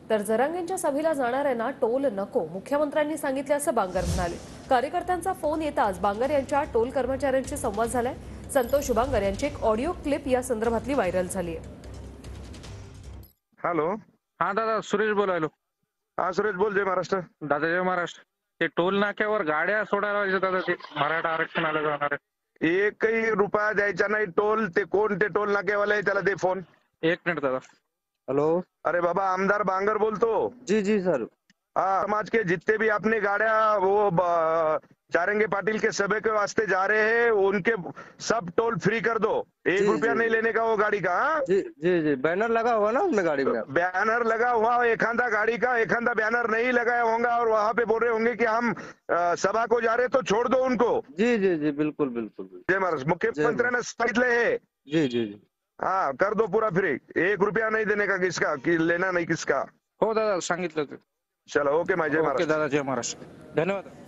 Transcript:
तर जरांगेंच्या सभेला जाणाऱ्यांना टोल नको, मुख्यमंत्र्यांनी सांगितले असं बांगर म्हणाले। कार्यकर्त्यांचा फोन येताच बांगर यांच्या टोल कर्मचाऱ्यांशी संवाद झालाय। संतोष बांगर यांची एक ऑडिओ क्लिप या संदर्भातली व्हायरल झाली आहे। हॅलो. हा दादा, सुरेश बोलायलो. हा सुरेश बोल. जय महाराष्ट्र. दादा जय महाराष्ट्र. ते टोल नाक्यावर गाड्या सोडायला पाहिजे दादा, ते मराठा आरक्षणाला जाणार आहे. एकही रुपया द्यायचा नाही टोल. ते कोण ते टोल नाकेवाले आहे, त्याला दे फोन। एक मिनिट दादा. हेलो। अरे बाबा, आमदार बांगर बोलतो। जी जी सर। हाँ, समाज के जितने भी अपनी गाड़ियां वो चारेंगे पाटिल के सभे के वास्ते जा रहे हैं, उनके सब टोल फ्री कर दो। एक जी, रुपया जी, नहीं जी। लेने का वो गाड़ी का। हाँ? जी जी जी, बैनर लगा हुआ ना अपने गाड़ी में। बैनर लगा हुआ, एखादा गाड़ी का एखादा बैनर नहीं लगाया होगा और वहां पे बोल रहे होंगे कि हम सभा को जा रहे, तो छोड़ दो उनको। जी जी जी, बिल्कुल बिल्कुल बिल्कुल। जय महाराज। मुख्यमंत्र्यांना सांगितले है। जी जी जी। हाँ, कर दो पूरा फ्री। एक रुपया नहीं देने का किसका, कि लेना नहीं किसका। हो दादा, सांगितलं ते. चलो ओके, जय ओके महाराज। दादा, जय महाराष्ट्र. धन्यवाद.